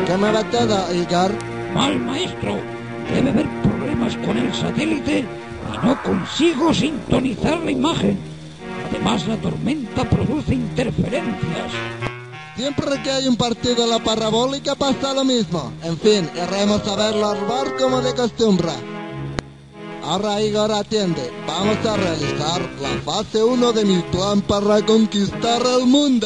¿Qué me va todo, Igor? Mal, maestro. Debe haber problemas con el satélite y no consigo sintonizar la imagen. Además, la tormenta produce interferencias. Siempre que hay un partido en la parabólica pasa lo mismo. En fin, iremos a verlo al bar como de costumbre. Ahora, Igor, atiende. Vamos a realizar la fase 1 de mi plan para conquistar el mundo.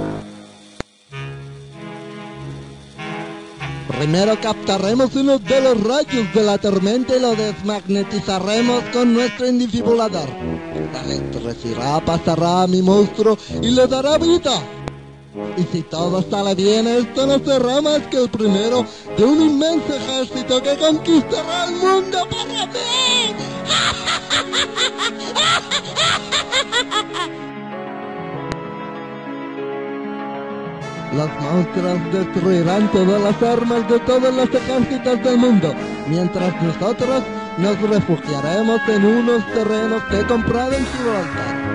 Primero captaremos uno de los rayos de la tormenta y lo desmagnetizaremos con nuestro indifibulador. La electricidad pasará a mi monstruo y le dará vida. Y si todo sale bien, esto no será más que el primero de un inmenso ejército que conquistará el mundo para mí. Los monstruos destruirán todas las armas de todos los ejércitos del mundo, mientras nosotros nos refugiaremos en unos terrenos que he comprado en Gibraltar.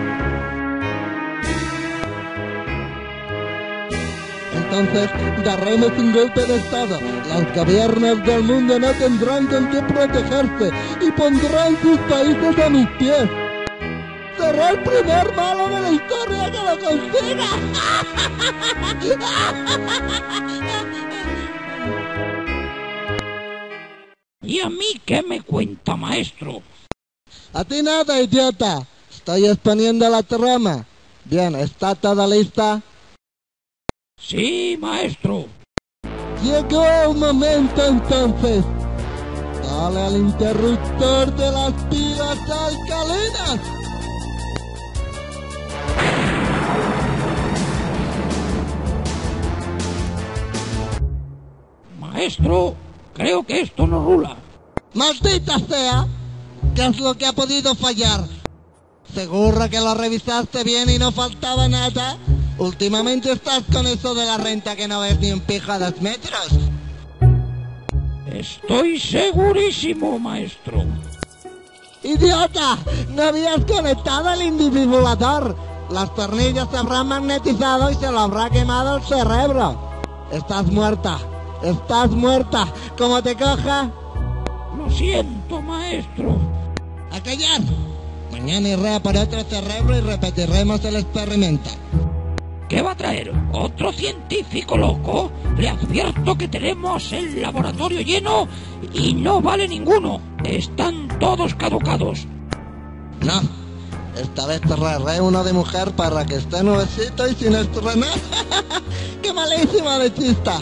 Entonces daremos un golpe de estado. Los gobiernos del mundo no tendrán con qué protegerse y pondrán sus países a mis pies. Será el primer malo de la historia que lo consiga. ¿Y a mí qué me cuenta, maestro? A ti nada, idiota. Estoy exponiendo la trama. Bien, ¿está toda lista? Sí, maestro. Llegó el momento entonces. Dale al interruptor de las pilas alcalinas. Maestro, creo que esto no rula. ¡Maldita sea! ¿Qué es lo que ha podido fallar? ¿Seguro que lo revisaste bien y no faltaba nada? Últimamente estás con eso de la renta que no ves ni un pijo a 2 metros. Estoy segurísimo, maestro. ¡Idiota! ¡No habías conectado el indifibulador! Los tornillos se habrán magnetizado y se lo habrá quemado el cerebro. Estás muerta. Estás muerta. ¿Cómo te coja? Lo siento, maestro. ¡A callar! Mañana iré a por otro cerebro y repetiremos el experimento. ¿Qué va a traer? ¿Otro científico loco? Le advierto que tenemos el laboratorio lleno y no vale ninguno. Están todos caducados. No, esta vez traeré uno de mujer para que esté nuevecito y sin estrenar. ¡Qué malísima de chista!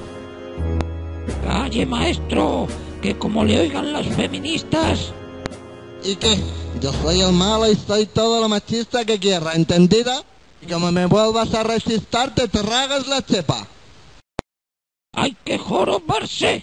Calle, maestro, que como le oigan las feministas... ¿Y qué? Yo soy el malo y soy todo lo machista que quiera, ¿entendida? Y como me vuelvas a resistir, te tragas la chepa. ¡Hay que jorobarse!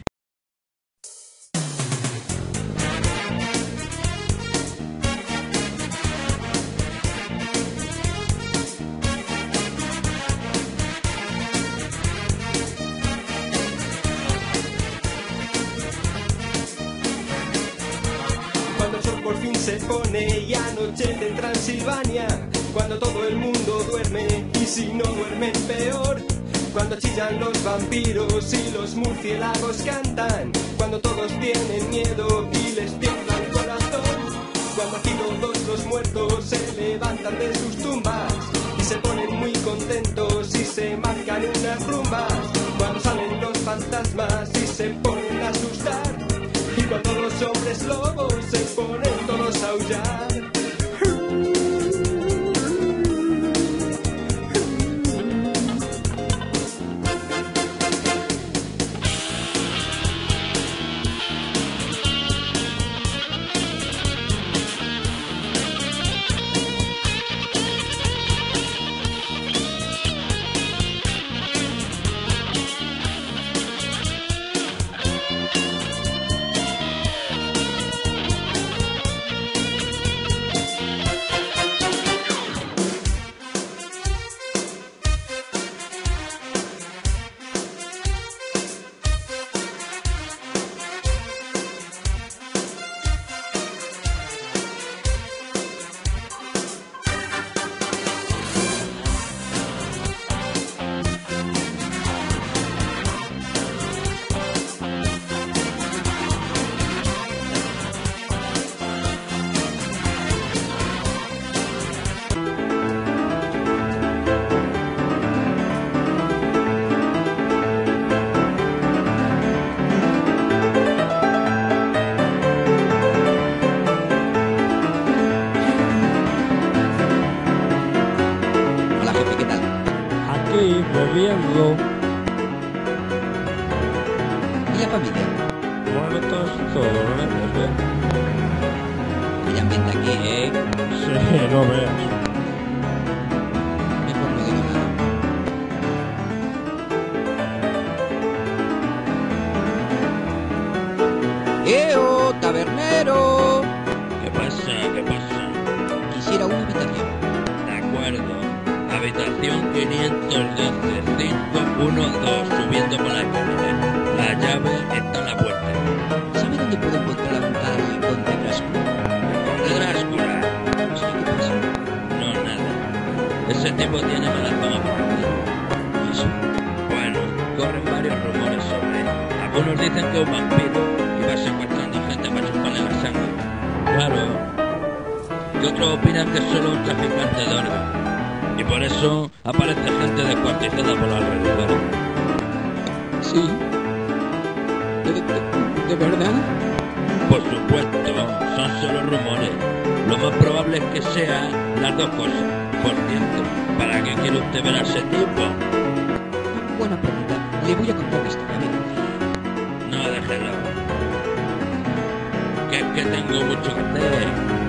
Cuando el sol por fin se pone y anochece en Transilvania, cuando todo el mundo duerme y si no duermen peor, cuando chillan los vampiros y los murciélagos cantan, cuando todos tienen miedo y les tiembla el corazón, cuando aquí todos los muertos se levantan de sus tumbas y se ponen muy contentos y se marcan unas rumbas, cuando salen los fantasmas y se ponen a asustar, y cuando los hombres lobos se ponen todos a aullar. bebiendo. ¿Y la familia? Bueno, todo ¿eh? Vaya ambiente aquí, ¿eh? Sí, no veas. Mejor no digo nada. ¡Eo, tabernero! ¿Qué pasa? ¿Qué pasa? Quisiera una habitación. De acuerdo. Habitación 512, 512, subiendo por la escalera. La llave está en la puerta. ¿Sabe dónde puedo encontrar al conde Drácula? ¿De Drácula? Sí, ¿qué pasa? No, nada. Ese tipo tiene mala fama por aquí. ¿Y eso? Bueno, corren varios rumores sobre él. Algunos dicen que es un vampiro y va secuestrando gente para chuparle la sangre. Claro. Y otros opinan que es solo un traficante de órganos. Y por eso aparece gente descuartizada por los alrededores. Sí. ¿De verdad? Por supuesto, son solo rumores. Lo más probable es que sean las dos cosas. Por cierto, ¿para qué quiere usted ver a ese tipo? Buena pregunta. Le voy a contar mi historia, amigo. No, déjelo. Que es que tengo mucho que hacer.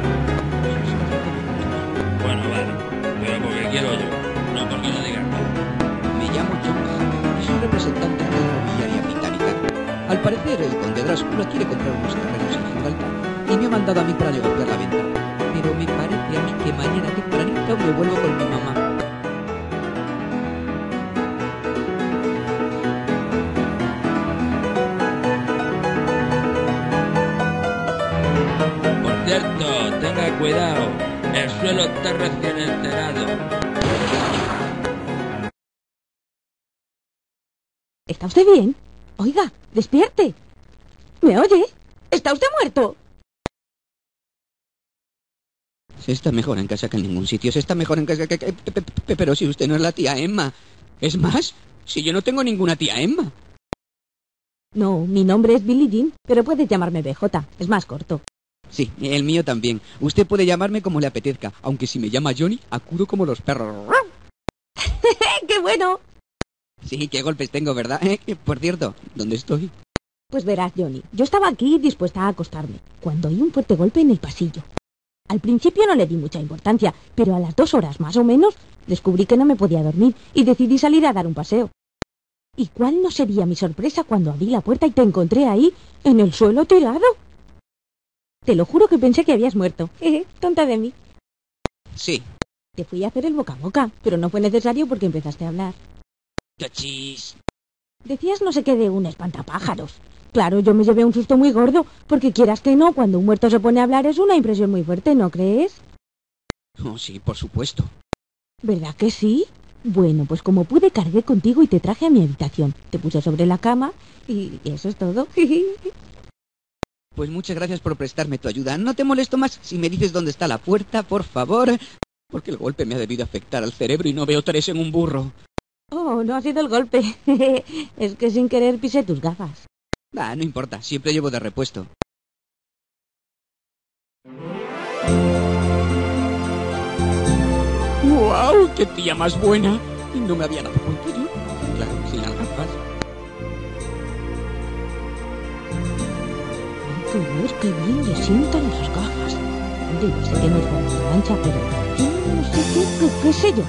Bueno, vale. Pero porque quiero yo, no porque no digas tú. Me llamo John Hammond y soy representante de una inmobiliaria británica. Al parecer, el conde Drácula quiere comprar unos terrenos en Gibraltar y me ha mandado a mí para negociar la venta. Pero me parece a mí que mañana tempranito me vuelvo con mi mamá. Por cierto, tenga cuidado. El suelo está recién enterado. ¿Está usted bien? Oiga, despierte. ¿Me oye? ¿Está usted muerto? Se está mejor en casa que en ningún sitio. Se está mejor en casa que... Pero si usted no es la tía Emma. Es más, si yo no tengo ninguna tía Emma. No, mi nombre es Billie Jean, pero puedes llamarme BJ. Es más corto. Sí, el mío también. Usted puede llamarme como le apetezca, aunque si me llama Johnny, acudo como los perros. ¡Qué bueno! Sí, qué golpes tengo, ¿verdad? Por cierto, ¿dónde estoy? Pues verás, Johnny, yo estaba aquí dispuesta a acostarme, cuando oí un fuerte golpe en el pasillo. Al principio no le di mucha importancia, pero a las 2 horas más o menos descubrí que no me podía dormir y decidí salir a dar un paseo. ¿Y cuál no sería mi sorpresa cuando abrí la puerta y te encontré ahí, en el suelo tirado? Te lo juro que pensé que habías muerto. Tonta de mí. Sí. Te fui a hacer el boca a boca, pero no fue necesario porque empezaste a hablar. ¡Cachis! Decías no sé qué de un espantapájaros. Claro, yo me llevé un susto muy gordo, porque quieras que no, cuando un muerto se pone a hablar es una impresión muy fuerte, ¿no crees? Oh, sí, por supuesto. ¿Verdad que sí? Bueno, pues como pude cargué contigo y te traje a mi habitación. Te puse sobre la cama y eso es todo. Pues muchas gracias por prestarme tu ayuda. No te molesto más si me dices dónde está la puerta, por favor. Porque el golpe me ha debido afectar al cerebro y no veo 3 en un burro. Oh, no ha sido el golpe. Es que sin querer pisé tus gafas. No importa, siempre llevo de repuesto. ¡Guau! ¡Qué tía más buena! Y no me había dado cuenta yo. Claro, sin las gafas. Hay que ver qué bien le sientan las gafas. Debe ser que no es por la mancha, pero yo no sé qué sé yo.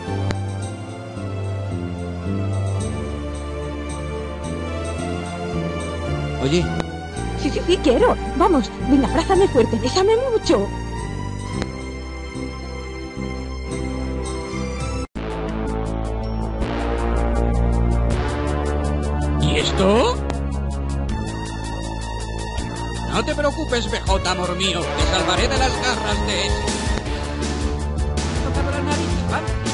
Oye, Sí, quiero. Vamos, venga, abrázame fuerte, bésame mucho. ¿y esto? No te preocupes, BJ, amor mío. Te salvaré de las garras de ese. Toca la nariz, ¿vale?